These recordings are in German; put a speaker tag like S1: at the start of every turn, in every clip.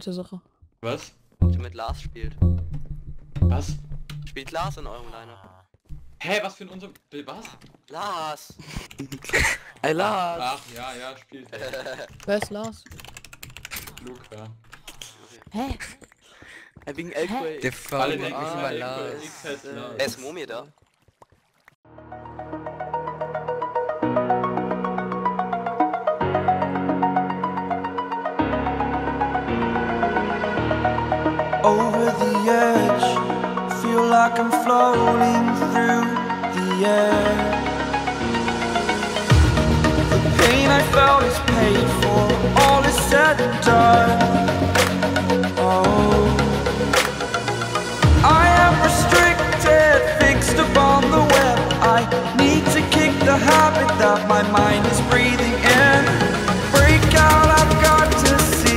S1: mit der Sache.
S2: Was?
S3: Der mit Lars spielt.
S2: Was?
S3: Spielt Lars in eurem Line-Up?
S2: Hä, was für ein unser... Was?
S3: Lars! Hey Lars!
S2: Ach, ja, spielt.
S1: Wer ist Lars?
S2: Luca.
S1: Hä?
S3: Wegen Elquay.
S4: Der
S2: Alle
S4: V
S2: denken
S4: immer
S2: mal
S4: Lars.
S2: X heißt Lars.
S3: Er ist Momie da.
S5: Over the edge, feel like I'm floating through the air. The pain I felt is paid for, all is said and done. Oh, I am restricted, fixed upon the web. I need to kick the habit that my mind is breathing in. Break out, I've got to see.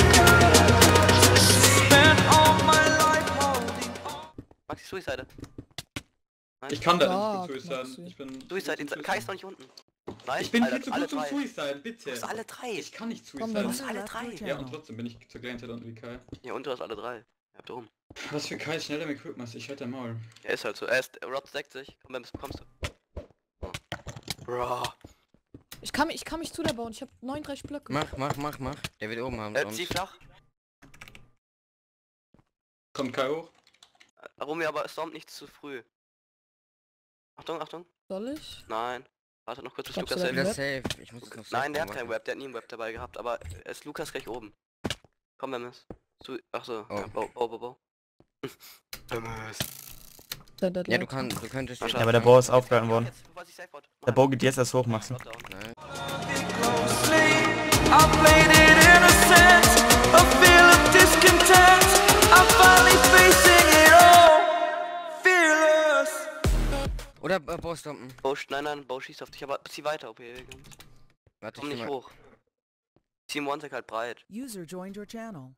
S3: Maxi Suicide.
S2: Ich kann da
S1: Ja,
S2: nicht gut
S1: Maxi.
S2: Suicide. Ich bin...
S3: Suicide, Kai ist noch nicht unten. Nein,
S2: Ich bin
S3: Alter,
S2: viel zu
S3: alle
S2: gut zum
S3: drei.
S2: Suicide, bitte.
S3: Du hast alle drei.
S2: Ich kann nicht
S1: Komm,
S3: Du
S1: dann-
S2: Suicide.
S3: hast alle drei.
S2: Ja, und trotzdem bin ich zur gleichen Zeit unten wie Kai.
S3: Ja, und du hast alle drei. Ihr habt oben.
S2: Was für Kai schneller mit Equipment, ich hätte Maul.
S3: Er ist halt so. Er ist... Rod deckt sich. Komm, was bekommst du? Bro.
S1: Ich kann mich zu der bauen. Ich habe 39 Blöcke.
S4: Mach. Der wird oben haben.
S3: Zieh flach.
S2: Kommt Kai hoch?
S3: Romeo, aber stormt nicht zu früh. Achtung, Achtung.
S1: Soll ich?
S3: Nein. Warte noch kurz, bis
S1: Glaubst
S3: Lukas
S1: du, der
S3: safe
S4: Wieder
S3: ist.
S4: safe. Ich muss es noch
S3: Nein, der hat
S4: safe
S3: kein
S4: machen.
S3: Web, der hat nie ein Web dabei gehabt, aber es ist Lukas gleich oben. Komm, Memmes. Achso,
S4: Oh.
S3: ja, bau. Memmes.
S4: Ja, du könntest...
S3: Ja,
S6: Ja, aber der Bau ist aufgehalten worden. Der
S3: Bau
S6: Bau geht jetzt erst hoch, Maxi.
S4: Nein.
S5: Closely, I played it innocent, a feel of discontent. I'm finally facing it all, fearless.
S4: Oder Bau stompen.
S3: Nein, Bau schießt auf dich, aber zieh weiter, okay.
S4: Warte,
S3: Komm
S4: ich
S3: nicht
S4: geh mal.
S3: hoch. Zieh im One-Tag halt breit.
S7: User joined your channel.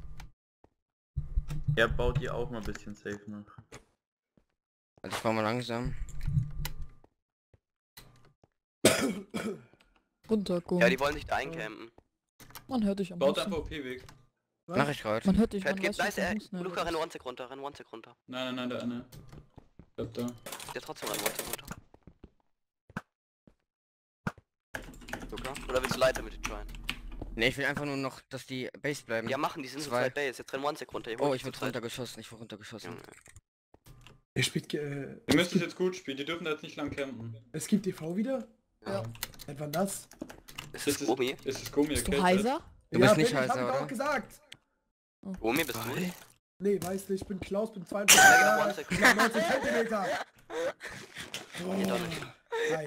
S6: Er baut die auch mal ein bisschen safe noch.
S4: Warte, ich fahr mal langsam.
S1: Runterkommen.
S3: Ja, die wollen sich da eincampen.
S1: Man hört dich am
S2: Baut
S1: besten.
S2: einfach OP-Weg.
S4: Mach ich grad.
S1: Man hört dich,
S3: Fett
S1: man
S3: geht,
S1: weiß,
S3: nice,
S1: was man muss, ne?
S3: Luca, renn One-Tag runter.
S2: Nein, der eine. Bleibt da.
S3: Der trotzdem renn One-Tag runter. Luca? Oder willst du Leiter mit den tryen?
S4: Ne, ich will einfach nur noch, dass die Base bleiben.
S3: Ja, machen, die sind so
S4: Zwei.
S3: zwei Base. Jetzt renn One-Tag runter.
S4: Oh, ich wurde runtergeschossen.
S3: Junge.
S8: Er spielt,
S2: Ihr müsst es jetzt gut spielen, die dürfen da jetzt nicht lang campen.
S8: es gibt TV wieder?
S1: Ja.
S8: Seit wann das?
S3: Ist das Gummi?
S2: Ist es Gummi,
S1: Bist du
S2: okay?
S1: heiser?
S4: Du bist nicht
S8: ich hab
S4: heiser,
S8: doch
S4: oder?
S8: auch gesagt.
S3: Gummi bist du?
S8: Nee, weißt du, ich bin Klaus, bin 52
S3: Ja,
S8: Jahre
S3: genau,
S8: alt, ich hab 90 Zentimeter.
S3: Geht doch nicht.
S8: Nein.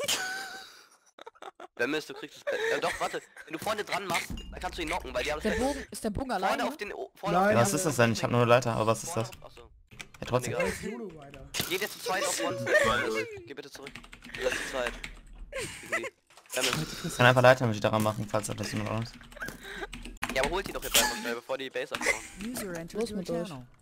S3: Wenn du kriegst es. Doch, warte. Wenn du vorne dran machst, dann kannst du ihn knocken, weil die haben
S1: Der Bogen, ist der Bogen
S3: vorne
S1: alleine?
S3: auf den...
S8: Nein.
S3: Vorne auf
S6: Was ist das denn? Ich habe nur eine Leiter, aber was ist das?
S3: Achso.
S6: Ja, trotzdem.
S3: Egal.
S8: Das ist Solo, Alter.
S3: Geht jetzt zu zweit auf One. Geh bitte zurück. Letzte Zeit.
S6: Ich kann einfach Leiter mit die daran machen, falls das jemand anderes.
S3: Ja, aber holt die doch jetzt einfach schnell, bevor die Base abbauen.
S7: User entered
S1: Los
S7: your
S1: mit euch.
S7: channel.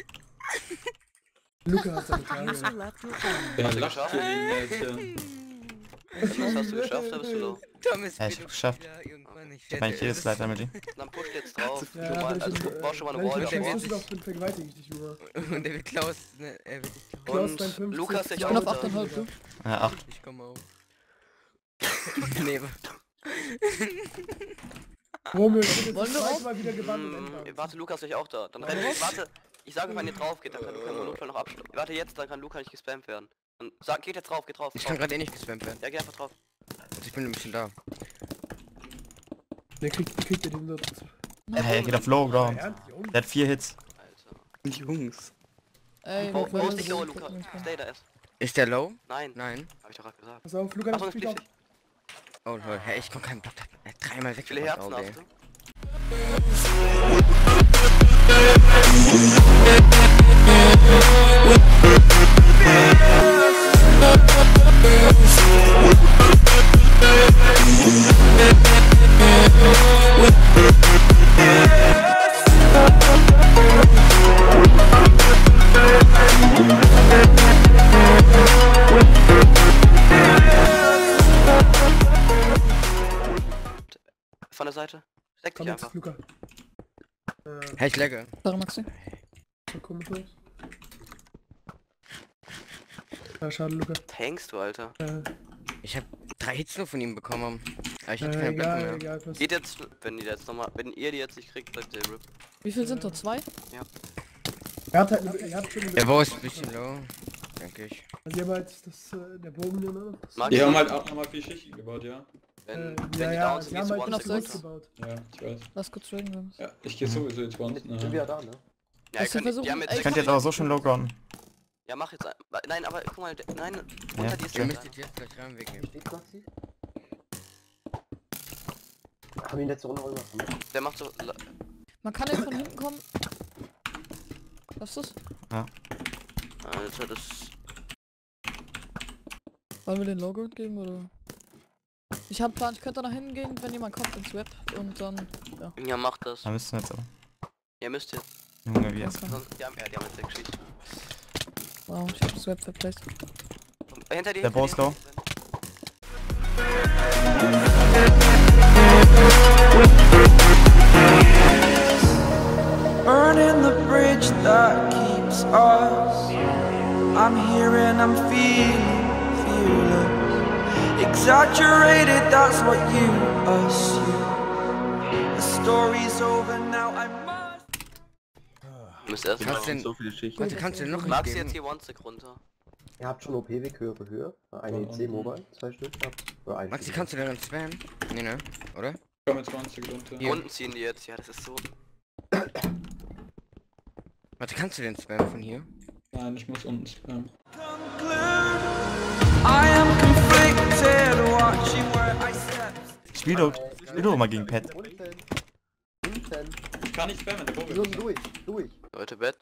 S8: Luca hat seine Tage.
S7: User left your channel.
S2: Der
S3: Hast du
S2: lacht
S3: geschafft?
S2: für ihn jetzt hier.
S3: Was hast du geschafft, da bist du low.
S4: Thomas,
S6: Ja, ich hab's geschafft. Ich hab eigentlich jedes Leiter mit die.
S3: Dann push jetzt drauf.
S8: Ja,
S3: Schon mal,
S8: wenn
S3: also
S8: ich
S3: bau schon mal eine
S8: wenn
S3: Wall
S8: ich
S3: davor.
S8: mich doch bin, vergewaltige ich dich, Junge.
S4: Und der wird Klaus, ne, er wird dich Klaus.
S8: Klaus
S3: Und
S8: 52,
S3: Lukas, ich
S1: Ich
S3: auch
S1: bin auf
S3: da.
S1: 8,5, du.
S6: Ja, 8.
S4: Ich komme auf. Nee,
S8: Romeo, ich bin jetzt
S1: Wollen
S8: das
S1: wir
S8: zweite Mal wieder gebannt und entbannt.
S3: Warte, Lukas ist auch da. Dann renn warte. Ich sage, wenn ihr drauf geht, dann kann Luca im Notfall noch abschließen. Warte jetzt, dann kann Luca nicht gespammt werden. Und sag, geht jetzt drauf, geht drauf.
S4: ich kann gerade eh nicht gespammt werden.
S3: Ja, geh einfach drauf.
S4: Also ich bin ein bisschen da.
S8: Der kriegt den 100.
S6: Hey, geht auf Low Ground.
S8: Ernst, Junge?
S6: Der hat 4 Hits.
S3: Alter.
S4: Jungs.
S1: Ey,
S3: Wo
S1: wir
S3: ist nicht low,
S1: wollen-
S3: Luca? Stay da erst.
S4: Ist der low?
S3: Nein,
S4: Nein.
S3: hab ich doch gerade gesagt.
S8: Pass auf, Luca,
S3: Achtung,
S8: das
S3: es
S8: spielt
S3: fliegt
S8: auch.
S4: Oh lol, hey, ich komm keinen Block. Er hat dreimal
S3: Wie viele
S4: weggemacht,
S3: Herzen
S4: oh, ey.
S3: hast du? Von der Seite? Steck dich
S8: Komm jetzt,
S3: einfach.
S8: Luca.
S4: Hey, ich lagge.
S1: Sorry, Maxi.
S8: So komisch aus. Ja, schade, Luca.
S3: Tankst du, Alter.
S4: Ich hab 3 Hits nur von ihm bekommen. Aber ich hatte keine Blöcke mehr.
S8: Egal, was.
S3: Geht jetzt, wenn ihr die jetzt nicht kriegt, sagt der RIP.
S1: Wie viel sind da? 2?
S8: Er hat halt, er hat schon eine...
S4: Der Bow ist ein bisschen low. Denke ich.
S8: Also die haben halt der Bogen hier, ne?
S3: Mag
S2: Die
S3: ich
S2: haben
S3: nicht.
S2: halt auch nochmal 4 Schichten gebaut, ja.
S3: Wenn
S8: ja,
S3: die
S8: ja,
S3: down sind,
S8: die haben
S3: gehst du
S8: halt
S3: One
S1: noch
S3: Second
S1: sechs.
S3: runter.
S8: gebaut.
S2: Ja, ich weiß.
S1: Lass kurz traden, Jungs.
S2: Ja, ich gehe sowieso jetzt once.
S9: Sind wir ja da, ne?
S3: Ja,
S1: Hast du versucht,
S3: die haben jetzt
S1: ey,
S6: Ich könnte jetzt aber so schön low grounden.
S3: Ja, mach jetzt ein. Nein, aber guck mal, nein,
S6: Ja.
S3: unter die ist
S4: Ihr
S3: der.
S4: müsstet jetzt gleich rein wegnehmen.
S9: Steht Maxi? Haben ihn letzte Runde auch gemacht, ne?
S3: Der macht so.
S1: Man kann jetzt von hinten kommen. Schaffst du's?
S3: Alter, das.
S1: Wollen wir den Logo geben oder? Ich hab Plan, ich könnte nach hinten gehen, wenn jemand kommt ins Web und dann. Ja.
S3: Ja, macht das.
S6: Da müssten wir jetzt aber.
S3: Ihr müsst jetzt.
S6: Junge, wie jetzt.
S1: Okay.
S3: Sonst, die haben jetzt 6 Schichten.
S1: Wow, ich hab das Web verpasst.
S3: Hinter dir.
S6: Der Bow ist low.
S5: Burning the bridge that keeps us. I'm here and I'm feeling fearless. Exaggerated, that's what you assume. The story's over now, I must.
S3: Du müsst erst
S4: Kannst
S3: mal.
S4: den...
S2: So viele Schichten.
S4: Warte, kannst du den noch nicht
S3: Magst du
S4: geben?
S3: jetzt hier One Sec runter?
S9: Ihr habt schon OP-Weg Höhe. Eine EC Mobile, 2 Stück. Oder ein
S4: Maxi,
S9: Stück.
S4: kannst du den dann spammen? Nee, ne? Oder?
S2: Komm jetzt 20 runter.
S4: Hier.
S3: Unten ziehen die jetzt, ja, das ist so.
S4: Warte, kannst du den spammen von hier?
S2: Nein, ich muss unten spammen.
S5: I am conflicted, watching where I step.
S6: Spiel doch mal gegen Pet.
S9: Unten.
S2: Ich kann nicht spammen, der Bogen
S9: So,
S2: ist.
S9: durch.
S3: Leute, Bett.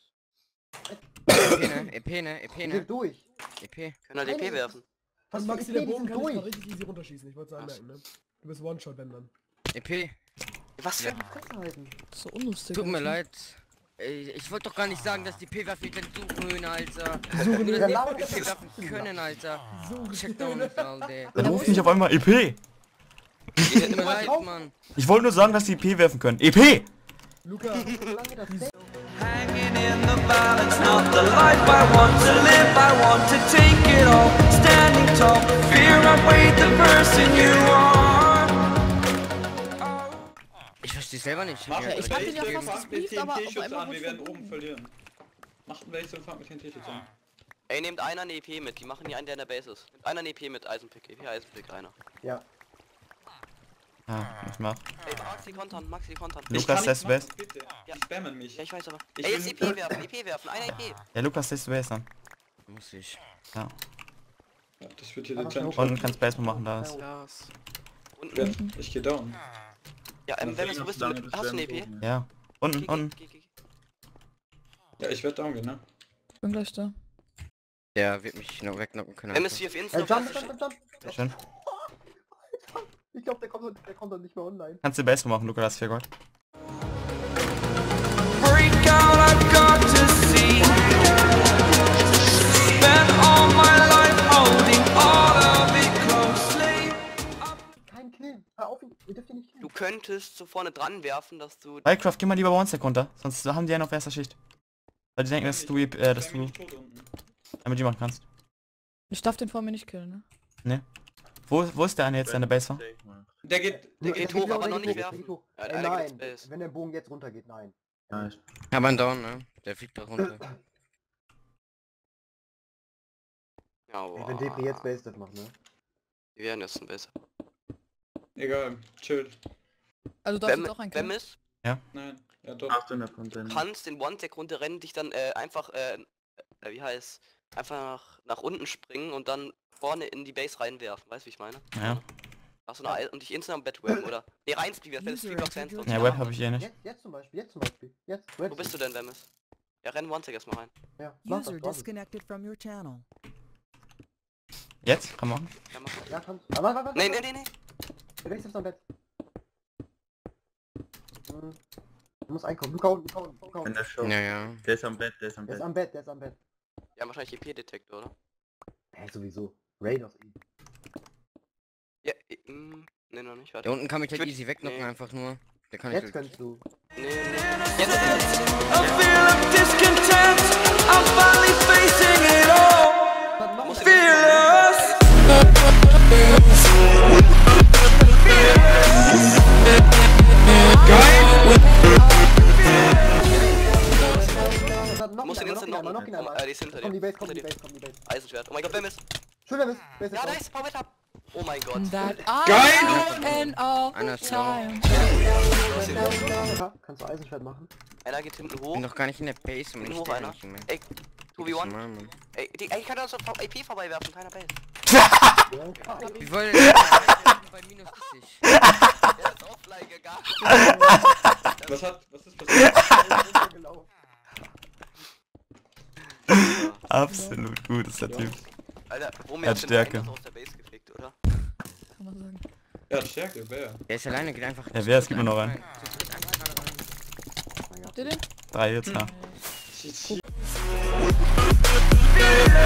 S4: EP, ne? EP,
S9: Wir
S4: ne?
S9: sind durch.
S4: EP.
S3: Können halt EP werfen.
S8: Also Maxi,
S9: EP,
S8: der
S9: die
S8: Bogen
S9: sind
S8: kann ich mal
S9: durch.
S8: richtig easy runterschießen, ich wollte es anmerken, ne? Du bist One-Shot, wenn dann.
S4: EP.
S3: Was für.
S9: Fresse halten.
S1: So unlustig.
S4: Tut mir
S1: Alter.
S4: leid. Ich wollte doch gar nicht sagen, dass die P-Waffen den suchen, Alter.
S8: Suchen
S4: Nur,
S8: wir.
S4: dass die P-Waffen können, Alter. Check down, Alter.
S6: Dann ruf mich auf einmal EP.
S4: Tut mir leid, Mann.
S6: Ich wollte nur sagen, dass die EP werfen können. EP!
S8: Luca,
S5: Hanging in the balance, not the life I want to live. I want to take it all, standing tall. Fear outweighed the person you are.
S4: Ich verstehe selber nicht.
S2: Macht
S1: Ja, ich hab ihn ja
S2: Wechsel,
S1: fast
S2: fangt mit
S1: gesbrieft, aber auf
S2: TNT-Schutz
S1: einmal
S2: an, wir
S1: wurde
S2: werden
S1: verbunden.
S2: oben verlieren. Macht einen Wechsel und fangt mit TNT-Schutz an.
S3: Ey, nehmt einer eine EP mit, die machen hier einen, der in der Base ist. Nehmt einer eine EP mit, Eisenpick, EP Eisenpick, einer.
S9: Ja.
S6: Ich mach.
S3: Ey, Maxi kontern.
S6: Lukas,
S2: nichts
S6: das Best.
S2: machen, bitte.
S3: Ja.
S2: Die spammen mich.
S3: Ja, ich weiß aber.
S2: Ich
S3: Ey, jetzt
S2: will-
S3: EP werfen, einer EP.
S6: Ja, Lukas, das Best dann.
S4: Muss ich.
S2: Ja, das wird hier
S9: Aber
S2: dezent.
S6: Und kannst Base machen, da ist.
S3: Das. Und,
S2: Ja, ich geh down.
S3: ja, wenn du bist, hast du eine EP?
S6: Ja. Unten.
S3: Geh.
S2: Ja, ich werd down gehen, ne?
S1: Ich bin gleich da.
S4: Der wird mich noch wegknocken können.
S3: MS4 auf Insta.
S9: Jump.
S6: Schön.
S9: Ich glaube, der kommt doch nicht mehr online.
S6: Kannst du Base machen, Lukas, das 4 Gold.
S5: Break out, I've got to see. Spent all my life holding all of it closely.
S9: Kein Kill. Hör auf, ihr dürft ihn nicht killen.
S3: Du könntest so vorne dran werfen, dass du.
S6: Minecraft, geh mal lieber One-Stack runter, sonst haben die einen auf erster Schicht. Weil die denken, dass du
S2: Spam mich tot unten.
S6: MG machen kannst.
S1: Ich darf den vor mir nicht killen, ne?
S6: Wo ist der eine jetzt, deine Base war?
S2: Der geht
S3: hoch, aber noch
S9: der
S3: nicht
S9: geht
S3: werfen.
S9: hoch.
S3: Ja, der eine
S9: Nein,
S3: geht ins Base.
S9: wenn der Bogen jetzt runtergeht, nein.
S4: Aber ein Down, ne? Der fliegt da runter.
S3: Ja,
S9: Ey, wenn DP jetzt Base Death macht, ne?
S3: Die werden jetzt ein Base.
S2: Egal, chillt.
S1: Also darfst du jetzt auch einen killen.
S3: Bemis,
S2: Nein, ja doch.
S3: du kannst den One-Tech runterrennen, dich dann einfach, wie heißt, einfach nach unten springen und dann vorne in die Base reinwerfen, weißt du, wie ich meine?
S6: Ja.
S3: Ach so, und dich instant am Bed webben, oder? Ne, rein Speedwerfen, wenn du Speedbox hands
S6: Ja, Web habe ich eh nicht.
S9: Jetzt zum Beispiel. Jetzt.
S3: Wo bist du denn, Bemis? Ja, renn One-Tech erstmal rein.
S9: Ja, mach
S7: User
S9: das.
S7: disconnected from your channel.
S6: Jetzt? Kann machen.
S3: Ja, mach.
S9: Ja, komm. Warte.
S3: Nee.
S9: Der wechselt am Bett. Du musst einkommen. Luca unten.
S4: Ja.
S9: Der ist am Bett.
S3: Ja, wahrscheinlich EP-Detektor, oder?
S9: Hä, sowieso. Raid aus ihm.
S3: Ja, ne, noch nicht, warte.
S4: Der unten kann mich halt
S3: Ich würd-
S4: easy wegknocken,
S3: nee.
S4: einfach nur. Der kann
S9: Jetzt
S4: ich
S9: kannst du.
S3: Nee. Jetzt
S9: noch ihn einmal.
S3: Die ist hinter
S9: Komm die
S3: dir.
S9: Base, komm die Base, komm die Base.
S3: Eisenschwert. Oh mein Gott, wer ist?
S9: Schön, wer ist? Wer ist
S3: Ja,
S9: jetzt
S3: nice, Power up. Oh mein Gott.
S1: That
S2: Geil!
S1: and all
S4: Einer
S1: the
S4: ist
S1: time.
S9: da? Kannst du Eisenschwert machen?
S3: Einer geht hinten
S4: Ich
S3: hoch.
S4: bin doch gar nicht in der Base, man.
S3: Bin
S4: Ich
S3: hoch
S4: stehe
S3: einer.
S4: nicht mehr.
S3: Ey, 2v1.
S4: Mann.
S3: Ey, ich kann da so AP vorbeiwerfen, keiner Base.
S4: Wie wollen bei minus 70?
S3: Der ist offline gegangen.
S2: Was ist passiert?
S9: Gelaufen.
S6: Absolut gut ist der Typ.
S3: Alter, wo
S6: Er
S3: mir
S6: hat Stärke.
S3: aus der Base gefickt, oder?
S1: Kann man sagen.
S2: Er hat Stärke, wer?
S4: Der ist alleine, geht einfach.
S6: Ja, wer ist? Gib mir noch einen.
S1: Habt ihr den?
S6: 3 jetzt, ja.